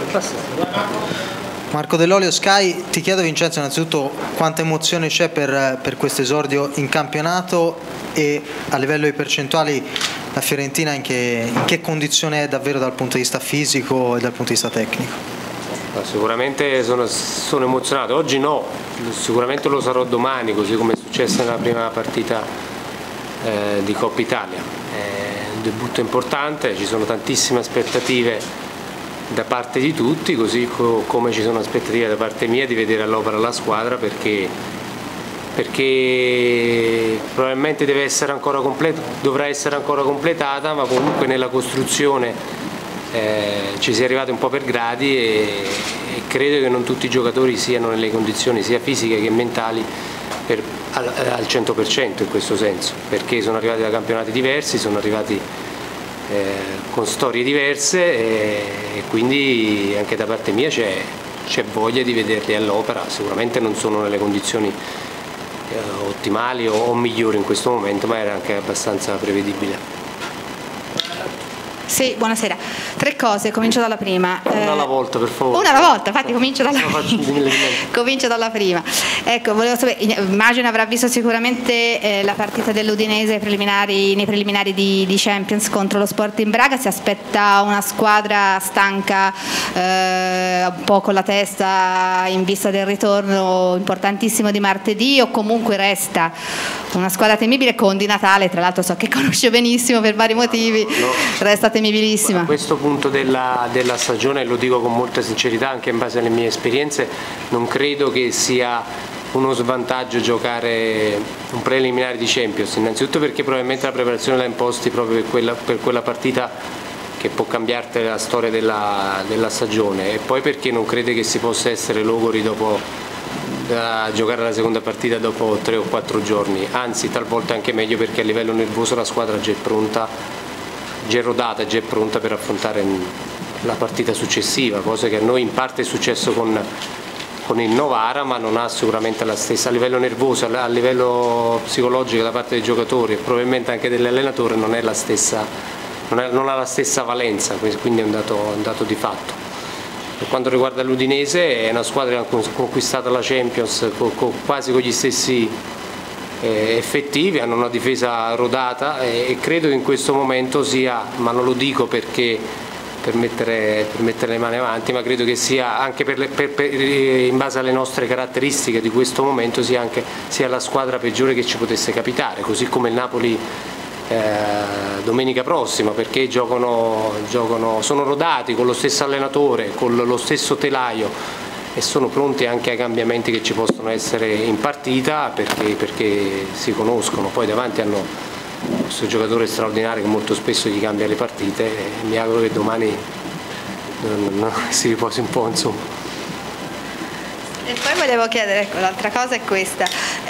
Marco Dell'Olio, Sky. Ti chiedo, Vincenzo, innanzitutto quanta emozione c'è per questo esordio in campionato, e a livello di percentuali la Fiorentina in che condizione è davvero dal punto di vista fisico e dal punto di vista tecnico? Sicuramente sono emozionato, oggi no, sicuramente lo sarò domani, così come è successo nella prima partita di Coppa Italia. È un debutto importante, ci sono tantissime aspettative da parte di tutti, così come ci sono aspettative da parte mia di vedere all'opera la squadra, perché probabilmente dovrà essere ancora completata, ma comunque nella costruzione ci si è arrivati un po' per gradi, e credo che non tutti i giocatori siano nelle condizioni sia fisiche che mentali al 100% in questo senso, perché sono arrivati da campionati diversi, sono arrivati con storie diverse, e quindi anche da parte mia c'è voglia di vederli all'opera. Sicuramente non sono nelle condizioni ottimali o migliori in questo momento, ma era anche abbastanza prevedibile. Sì, buonasera. 3 cose, comincio dalla prima. Una alla volta, per favore. Una alla volta, infatti comincio dalla prima. Ecco, volevo sapere, immagino avrà visto sicuramente la partita dell'Udinese nei preliminari di Champions contro lo Sporting Braga. Si aspetta una squadra stanca, un po' con la testa in vista del ritorno importantissimo di martedì, o comunque resta una squadra temibile con Di Natale, tra l'altro so che conosce benissimo per vari motivi, resta temibilissima? A questo punto della stagione, lo dico con molta sincerità, anche in base alle mie esperienze, non credo che sia uno svantaggio giocare un preliminare di Champions, innanzitutto perché probabilmente la preparazione la imposti proprio per quella partita che può cambiarti la storia della stagione, e poi perché non credo che si possa essere logori a giocare la seconda partita dopo 3 o 4 giorni, anzi talvolta anche meglio, perché a livello nervoso la squadra già è pronta, già è rodata, già è pronta per affrontare la partita successiva, cosa che a noi in parte è successo con il Novara, ma non ha sicuramente la stessa, a livello nervoso, a livello psicologico da parte dei giocatori e probabilmente anche dell'allenatore non ha la stessa valenza, quindi è un dato di fatto. Per quanto riguarda l'Udinese, è una squadra che ha conquistato la Champions quasi con gli stessi effettivi, hanno una difesa rodata, e credo che in questo momento sia, ma non lo dico perché per mettere le mani avanti, ma credo che sia anche in base alle nostre caratteristiche di questo momento sia la squadra peggiore che ci potesse capitare, così come il Napoli domenica prossima, perché sono rodati con lo stesso allenatore, con lo stesso telaio, e sono pronti anche ai cambiamenti che ci possono essere in partita, perché si conoscono. Poi davanti hanno questo giocatore straordinario che molto spesso gli cambia le partite, e mi auguro che domani si riposi un po', insomma. E poi volevo chiedere, ecco, l'altra cosa è questa.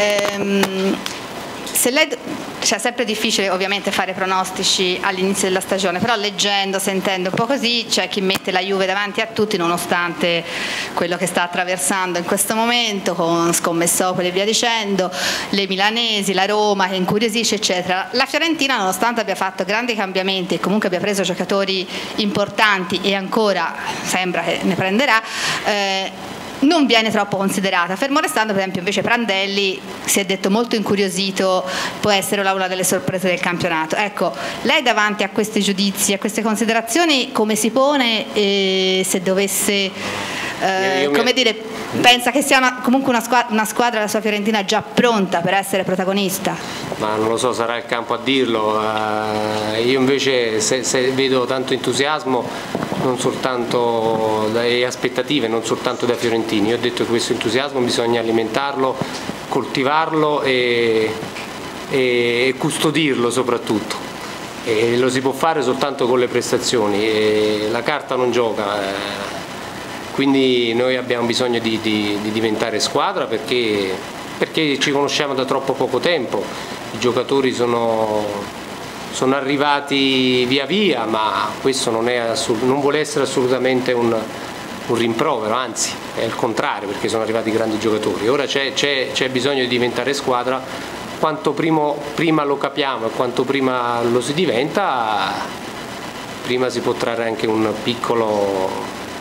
Se lei, cioè, è sempre difficile ovviamente fare pronostici all'inizio della stagione, però leggendo, sentendo un po' così, c'è chi mette la Juve davanti a tutti nonostante quello che sta attraversando in questo momento, con Scommessopoli e via dicendo, le milanesi, la Roma che incuriosisce eccetera. La Fiorentina, nonostante abbia fatto grandi cambiamenti e comunque abbia preso giocatori importanti, e ancora sembra che ne prenderà, non viene troppo considerata, fermo restando per esempio invece Prandelli si è detto molto incuriosito, può essere una delle sorprese del campionato. Ecco, lei davanti a questi giudizi, a queste considerazioni come si pone, se dovesse come dire, pensa che sia comunque una squadra, la sua Fiorentina, già pronta per essere protagonista? Ma non lo so, sarà il campo a dirlo. Io invece se vedo tanto entusiasmo, non soltanto e aspettative, non soltanto dai fiorentini. Io ho detto che questo entusiasmo bisogna alimentarlo, coltivarlo e custodirlo soprattutto, e lo si può fare soltanto con le prestazioni, e la carta non gioca, quindi noi abbiamo bisogno di diventare squadra, perché ci conosciamo da troppo poco tempo, i giocatori sono arrivati via via, ma questo non vuole essere assolutamente un rimprovero, anzi è il contrario, perché sono arrivati grandi giocatori. Ora c'è bisogno di diventare squadra, quanto prima lo capiamo e quanto prima lo si diventa, prima si può trarre anche un piccolo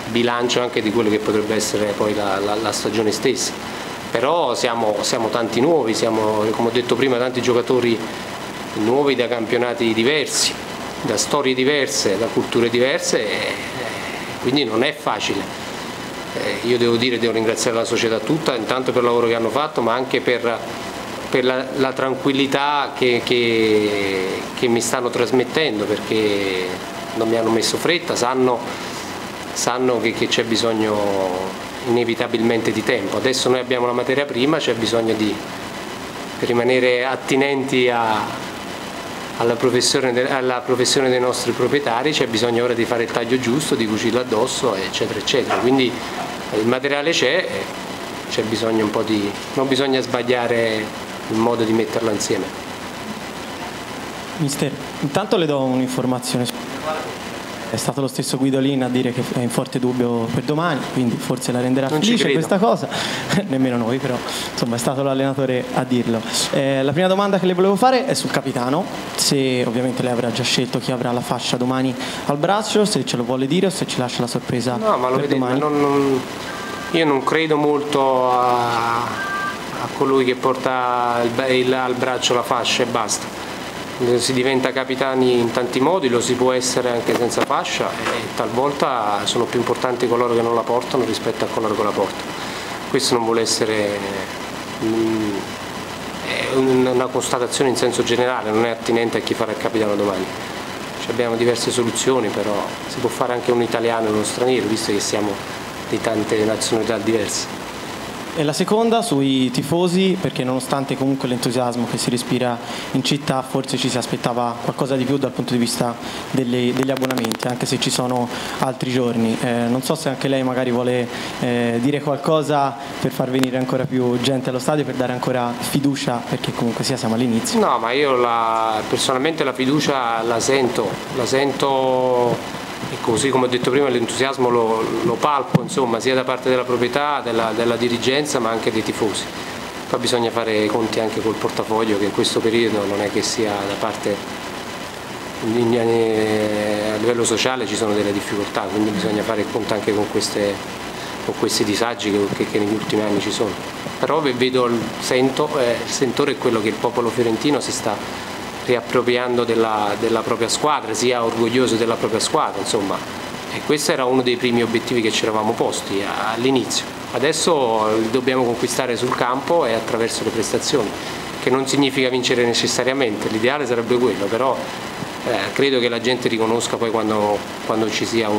bilancio anche di quello che potrebbe essere poi la stagione stessa. Però siamo tanti nuovi, siamo, come ho detto prima, tanti giocatori nuovi da campionati diversi, da storie diverse, da culture diverse, quindi non è facile. Io devo ringraziare la società tutta, intanto per il lavoro che hanno fatto, ma anche per la tranquillità che mi stanno trasmettendo, perché non mi hanno messo fretta, sanno che c'è bisogno inevitabilmente di tempo. Adesso noi abbiamo la materia prima, c'è bisogno per rimanere attinenti alla professione dei nostri proprietari, c'è bisogno ora di fare il taglio giusto, di cucirlo addosso, eccetera eccetera. Quindi il materiale c'è bisogno un po' non bisogna sbagliare il modo di metterlo insieme. Mister, intanto le do un'informazione. È stato lo stesso Guidolin a dire che è in forte dubbio per domani, quindi forse la renderà felice questa cosa, nemmeno noi, però insomma è stato l'allenatore a dirlo. La prima domanda che le volevo fare è sul capitano, se ovviamente lei avrà già scelto chi avrà la fascia domani al braccio, se ce lo vuole dire o se ci lascia la sorpresa. No, ma lo domani. Io non credo molto a colui che porta al braccio la fascia e basta. Si diventa capitani in tanti modi, lo si può essere anche senza fascia, e talvolta sono più importanti coloro che non la portano rispetto a coloro che la portano. Questo non vuole essere una constatazione in senso generale, non è attinente a chi farà il capitano domani. Abbiamo diverse soluzioni, però si può fare anche un italiano e uno straniero, visto che siamo di tante nazionalità diverse. E la seconda sui tifosi, perché nonostante comunque l'entusiasmo che si respira in città, forse ci si aspettava qualcosa di più dal punto di vista degli abbonamenti, anche se ci sono altri giorni. Non so se anche lei magari vuole dire qualcosa per far venire ancora più gente allo stadio, per dare ancora fiducia, perché comunque sia siamo all'inizio. No, ma io personalmente la fiducia la sento. E così come ho detto prima l'entusiasmo lo palpo, insomma, sia da parte della proprietà, della dirigenza, ma anche dei tifosi. Poi bisogna fare i conti anche col portafoglio, che in questo periodo non è che sia da parte a livello sociale, ci sono delle difficoltà, quindi bisogna fare il conto anche con questi disagi che negli ultimi anni ci sono. Però il sentore è quello che il popolo fiorentino si sta riappropriando della propria squadra, sia orgoglioso della propria squadra, insomma, e questo era uno dei primi obiettivi che ci eravamo posti all'inizio. Adesso li dobbiamo conquistare sul campo e attraverso le prestazioni, che non significa vincere necessariamente, l'ideale sarebbe quello, però credo che la gente riconosca poi quando ci sia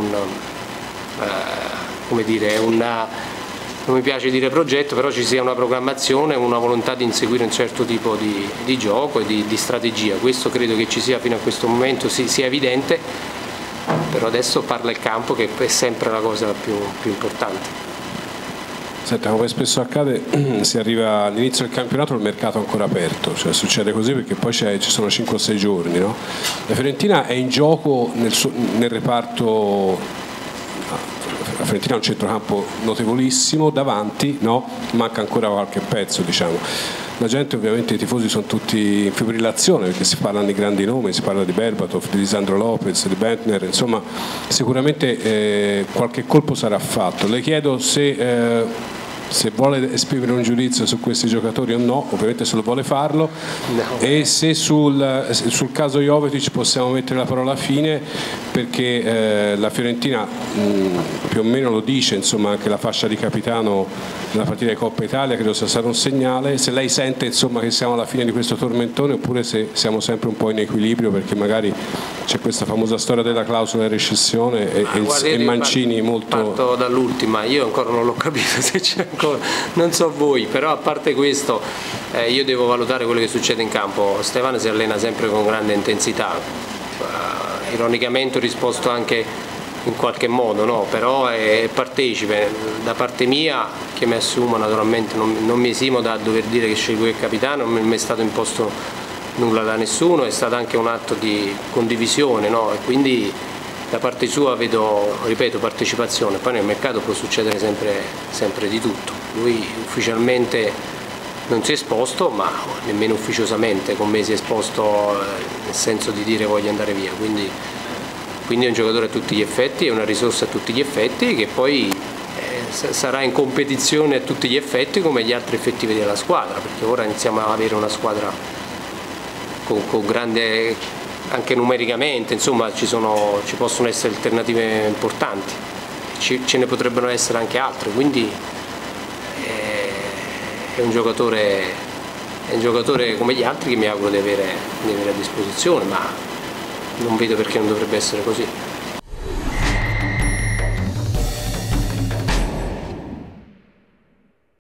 non mi piace dire progetto, però ci sia una programmazione, una volontà di inseguire un certo tipo di gioco e di strategia. Questo credo che ci sia fino a questo momento, sia evidente, però adesso parla il campo, che è sempre la cosa più importante. Senta, come spesso accade, si arriva all'inizio del campionato, il mercato è ancora aperto, cioè succede così perché poi ci sono 5 o 6 giorni, no? La Fiorentina è in gioco nel reparto. La Fiorentina ha un centrocampo notevolissimo, davanti no? Manca ancora qualche pezzo, diciamo. La gente, ovviamente, i tifosi sono tutti in fibrillazione perché si parlano di grandi nomi, si parla di Berbatov, di Lisandro Lopez, di Bentner, insomma sicuramente qualche colpo sarà fatto. Le chiedo se vuole esprimere un giudizio su questi giocatori o no, ovviamente se lo vuole farlo, no. E se sul caso Jovetic possiamo mettere la parola fine, perché la Fiorentina più o meno lo dice, insomma, anche la fascia di capitano nella partita di Coppa Italia credo sia stato un segnale. Se lei sente, insomma, che siamo alla fine di questo tormentone, oppure se siamo sempre un po' in equilibrio, perché magari c'è questa famosa storia della clausola di rescissione e Mancini molto... Parto dall'ultima, io ancora non l'ho capito se c'è ancora, non so voi, però a parte questo io devo valutare quello che succede in campo. Stefano si allena sempre con grande intensità, ironicamente ho risposto anche in qualche modo, no? Però è partecipe. Da parte mia, che mi assumo naturalmente, non mi esimo da dover dire che scelgo il capitano, non mi è stato imposto nulla da nessuno, è stato anche un atto di condivisione, no? E quindi da parte sua vedo, ripeto, partecipazione. Poi nel mercato può succedere sempre di tutto. Lui ufficialmente non si è esposto, ma nemmeno ufficiosamente con me si è esposto nel senso di dire voglio andare via, quindi quindi è un giocatore a tutti gli effetti, è una risorsa a tutti gli effetti, che poi sarà in competizione a tutti gli effetti come gli altri effettivi della squadra, perché ora iniziamo ad avere una squadra con grande, anche numericamente, insomma ci possono essere alternative importanti, ce ne potrebbero essere anche altre, quindi è un giocatore come gli altri che mi auguro di avere a disposizione, ma non vedo perché non dovrebbe essere così.